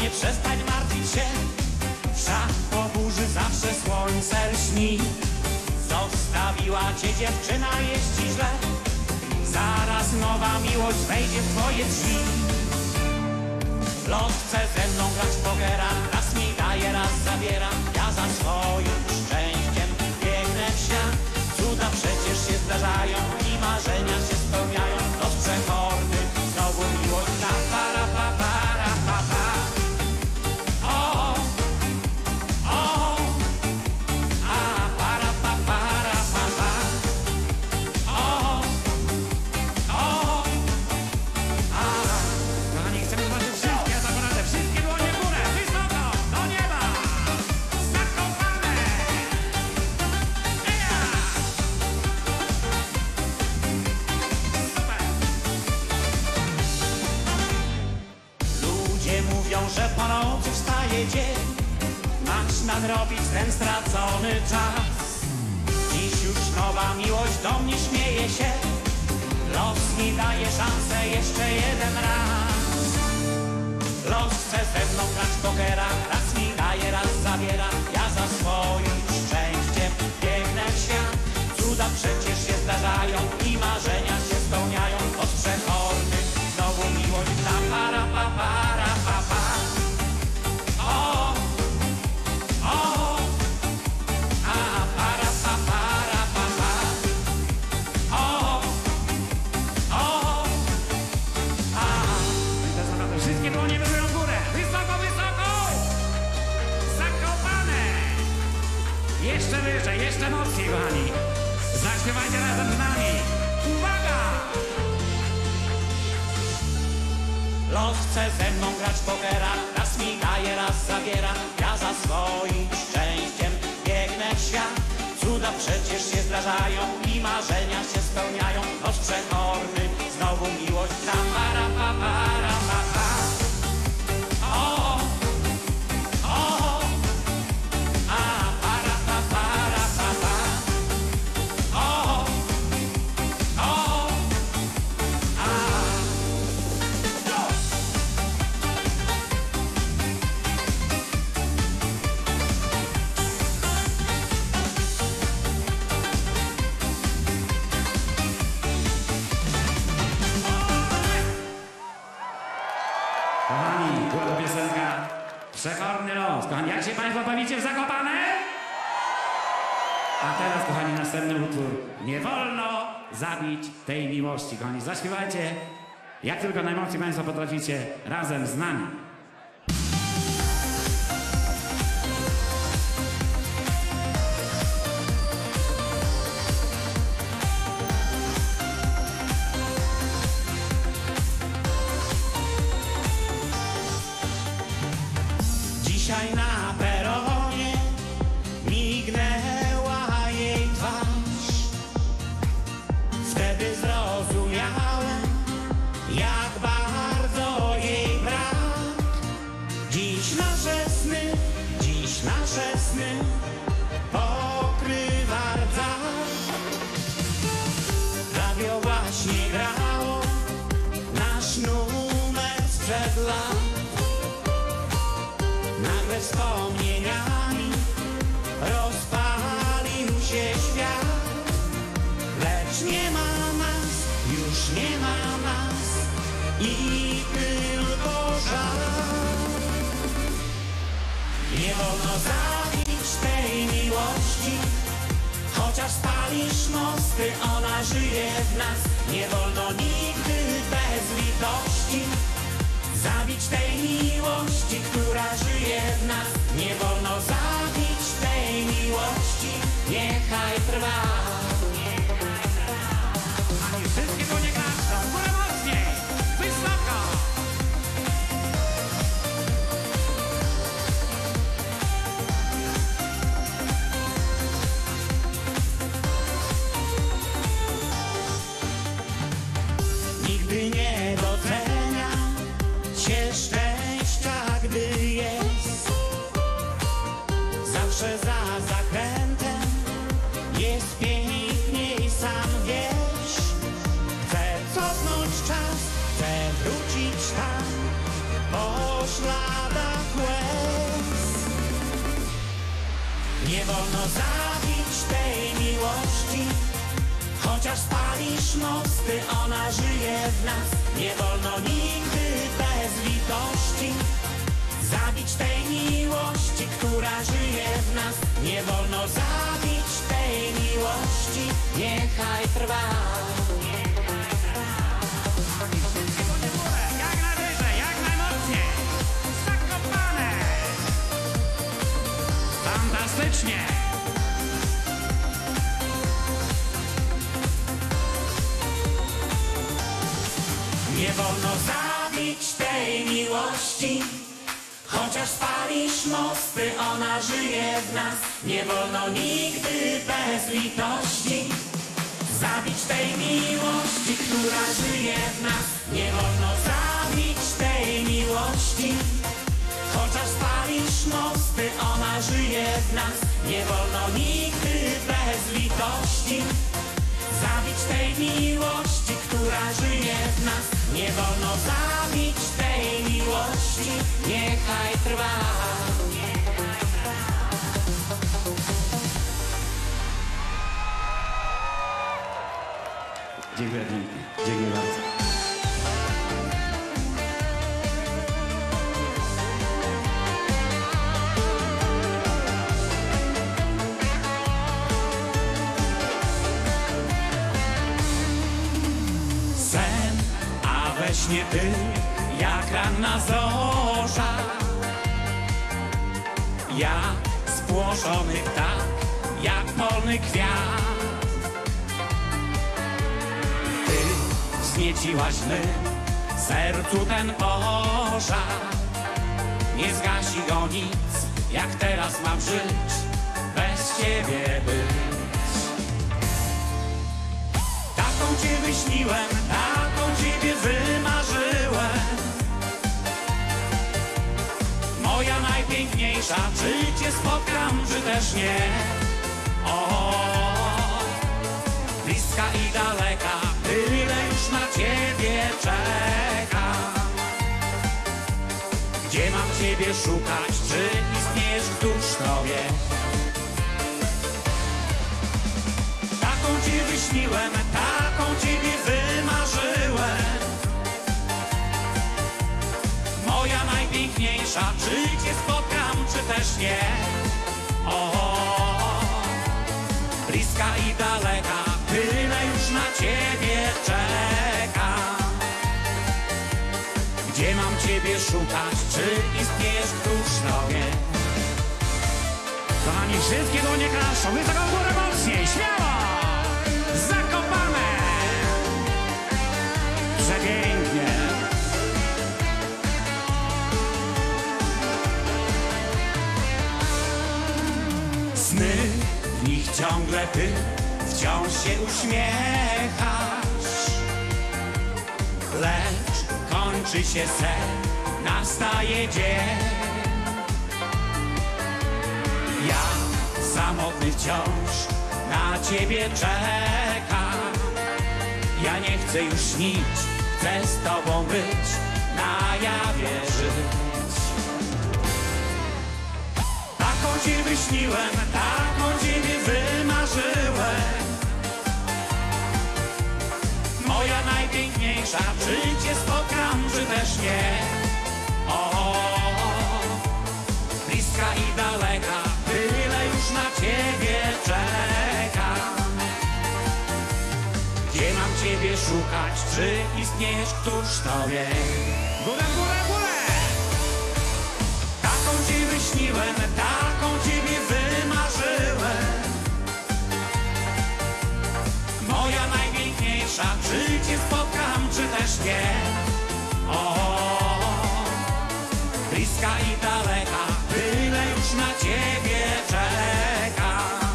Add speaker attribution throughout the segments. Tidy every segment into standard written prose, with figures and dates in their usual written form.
Speaker 1: kochanie, przestań martwić się. Wszak po burzy zawsze słońce lśni. Zostawiła cię dziewczyna, jest ci źle. Zaraz nowa miłość wejdzie w twoje drzwi. Los chce ze mną grać w pokera, raz mi daje, raz zabiera. Ja za swoim szczęściem biegnę w świat. Cuda przecież się zdarzają i marzenia się spełniają. Los przechorny, znowu miłość na para pa para pa pa. O, o, a para pa para pa pa. O, o, a. Kochani, chcemy zobaczyć wszystkie, ja tak radę, wszystkie dłonie w górę, wysoko, do nieba. Zakopane. Eja. Super. Ludzie mówią, że po nocy wstaje dzień. Masz nadrobić ten stracony czas. Dziś już nowa miłość do mnie śmieje się. Los mi daje szansę jeszcze jeden raz. Los chce ze mną grać w pokera, raz mi daje, raz zabiera. Ja za swoim szczęściem biegnę w świat. Cuda przecież się zdarzają i marzenia się spełniają. Los przechorny, znowu miłość na para pa para pa pa. O, o, a para pa para pa pa. O, o, a. I teraz naprawdę wszystkie dłonie wybiorą w górę. Wysoko, wysoko! Zakopane! Jeszcze wyżej, jeszcze mocniej, kochani. Zaśpiewajcie razem z nami. Uwaga! Los chce ze mną grać w pokera, raz mi daje, raz zabiera. Ja za swoim szczęściem biegnę w świat. Cuda przecież się zdarzają i marzenia się spełniają. Los przechorny, znowu miłość na para pa para pa pa. O, o, a para pa para pa pa. O, o, a. Kochani, była to piosenka Przechorny los. Kochani, jak się Państwo bawicie w Zakopane? A teraz, kochani, następny utwór. Nie wolno zabić tej miłości. Kochani, zaśpiewajcie, jak tylko najmocniej Państwo potraficie, razem z nami. Dzisiaj na peronie mignęła jej twarz. Wtedy zrozumiałem, jak bardzo jej brak. Dziś nasze sny pokrywa rdza. Radio właśnie grało nasz numer sprzed lat. Nagle wspomnieniami rozpalił się świat. Lecz nie ma nas, już nie ma nas i tylko żal. Nie wolno zabić tej miłości, chociaż spalisz mosty, ona żyje w nas. Nie wolno nigdy bez litości zabić tej miłości, która żyje w nas. Nie wolno zabić tej miłości, niechaj trwa. A nie wszystkie dłonie klaszczą, w górę mocniej, wysoko. Nigdy nie docenia się szczęścia, gdy jest. Zawsze za zakrętem jest piękniej, sam wiesz. Chcę cofnąć czas, chcę wrócić tam po śladach wolno zabić tej miłości. Chociaż spalisz mosty, ona żyje w nas. Nie wolno nigdy bez litości zabić tej miłości, która żyje w nas. Nie wolno zabić tej miłości, niechaj trwa.
Speaker 2: Jak najwyżej, jak najmocniej. Zakopane. Fantastycznie.
Speaker 1: Nie wolno zabić tej miłości. Chociaż spalisz mosty, ona żyje w nas. Nie wolno nigdy bez litości zabić tej miłości, która żyje w nas. Nie wolno zabić tej miłości. Chociaż spalisz mosty, ona żyje w nas. Nie wolno nigdy bez litości zabić tej miłości, która żyje w nas. Nie wolno zabić tej miłości, niechaj trwa.
Speaker 2: Dziękuję pięknie. Dziękuję bardzo.
Speaker 1: Sen, a we śnie ty, jak ranna zorza. Ja spłoszony ptak, jak polny kwiat. Ty wznieciłaś my sercu ten pożar. Nie zgasi go nic, jak teraz mam żyć, bez ciebie być. Taką cię wyśniłem, taką ciebie wymarzyłem. Moja najpiękniejsza, czy cię spotkam, czy też nie. O, bliska i daleka, tyle już na ciebie czekam. Gdzie mam ciebie szukać, czy istniejesz, któż to wie? Taką cię wyśniłem, taką ciebie wymarzyłem. Moja najpiękniejsza, czy cię spotkam, czy też nie. O, bliska i daleka, tyle już na ciebie czekam. Gdzie mam ciebie szukać, czy istniejesz, któż to wie?
Speaker 2: Kochani, wszystkie dłonie klaszczą. Wysoko w górę mocniej, śmiało! Zakopane! Przepięknie.
Speaker 1: Sny, w nich ciągle ty wciąż się uśmiechasz. Lecz kończy się sen, nastaje dzień. Ja samotny wciąż na ciebie czekam. Ja nie chcę już śnić, chcę z tobą być, na jawie żyć. Taką cię wyśniłem, taką ciebie wymarzyłem. Moja najpiękniejsza, czy cię spotkam, czy też nie. O, bliska i daleka, tyle już na ciebie czekam. Gdzie mam ciebie szukać, czy istniejesz, któż to wie?
Speaker 2: Górę, górę, górę!
Speaker 1: Taką cię wyśniłem, taką ciebie wymarzyłem. Moja najpiękniejsza, czy cię spotkam, czy też nie. O, bliska i daleka, tyle już na ciebie czekam.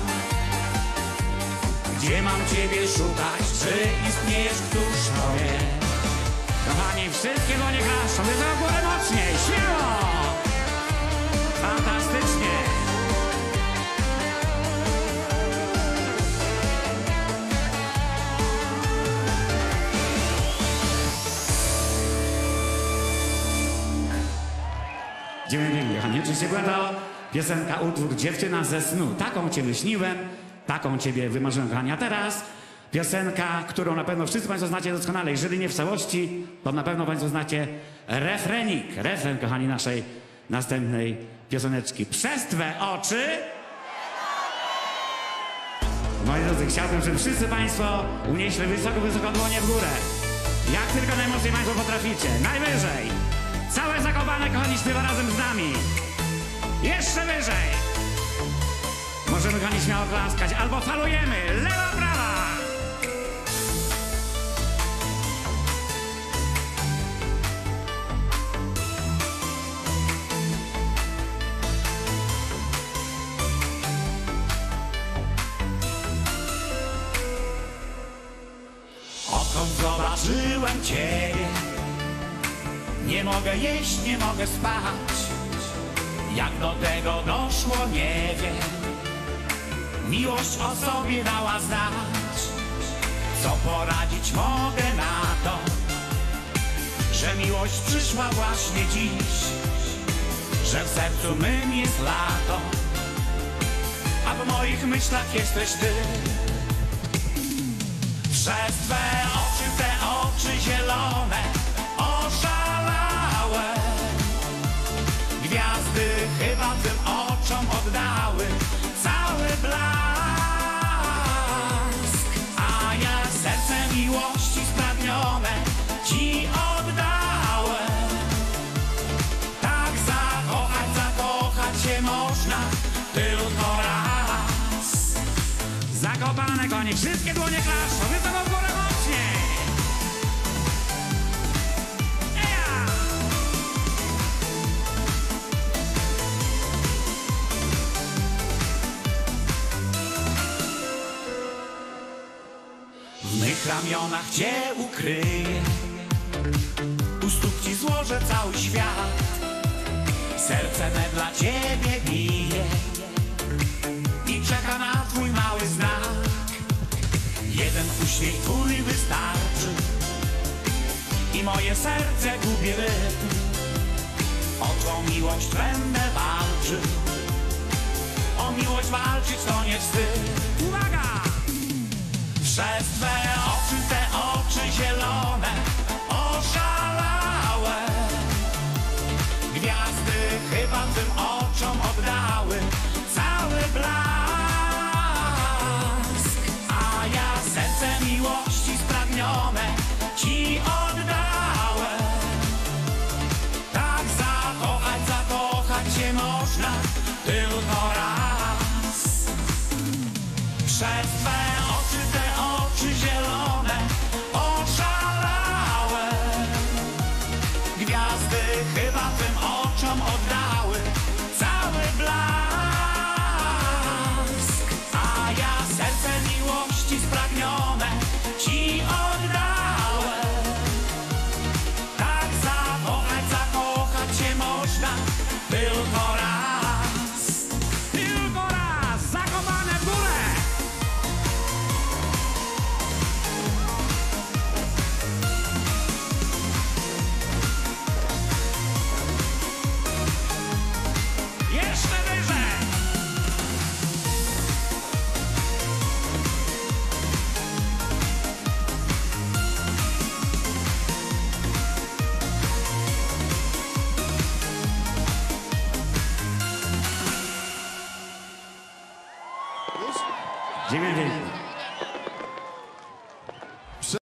Speaker 1: Gdzie mam ciebie szukać, czy istniejesz, któż to wie?
Speaker 2: Kochani, wszystkie dłonie klaszczą. Wysoko w górę mocniej, śmiało! Fantastycznie. Dziękuję pięknie, kochani. Oczywiście była to Piosenka, utwór Dziewczyna ze snu. Taką cię wyśniłem, taką ciebie wymarzyłem, kochani. A teraz piosenka, którą na pewno wszyscy państwo znacie doskonale. Jeżeli nie w całości, to na pewno państwo znacie refrenik. Refren, kochani, naszej następnej pioseneczki. Przez twe oczy... Moi drodzy, chciałbym, żeby wszyscy państwo unieśli wysoko, wysoko dłonie w górę. Jak tylko najmocniej państwo potraficie. Najwyżej. Całe Zakopane, kochani, śpiewa razem z nami. Jeszcze wyżej. Możemy, kochani, śmiało klaskać. Albo falujemy. Lewa, prawa.
Speaker 1: Odkąd zobaczyłem Ciebie, nie mogę jeść, nie mogę spać. Jak do tego doszło, nie wiem. Miłość o sobie dała znać. Co poradzić mogę na to, że miłość przyszła właśnie dziś, że w sercu mym jest lato, a w moich myślach jesteś Ty. Przez Twe oczy zielone, oszalałe. Gwiazdy chyba tym oczom oddały cały blask. A ja serce miłości spragnione Ci oddałem. Tak zakochać się można tylko raz.
Speaker 2: Zakopane, kochani, wszystkie dłonie klaszczą. Wysoko w górę mocniej. Eja!
Speaker 1: W mych ramionach Cię ukryję, u stóp Ci złożę cały świat. Serce me dla Ciebie bije i czeka na Twój mały znak. Jeden uśmiech Twój wystarczy i moje serce gubi rytm. O Twą miłość będę walczył, o miłość walczyć to nie wstyd.
Speaker 2: Uwaga!
Speaker 1: Przez Te oczy zielone, oszalałe. Gwiazdy chyba tym oczom oddały cały blask. A ja serce miłości spragnione Ci oddałem. Tak zakochać się można tylko raz. Przez Te oczy zielone, oszalałe. Gwiazdy chyba tym oczom oddały cały blask. A ja serce miłości spragnione Ci oddałem. Tak zakochać się można tylko raz.
Speaker 2: Tylko raz! Zakopane w górę! Jeszcze wyżej! Dziękuję.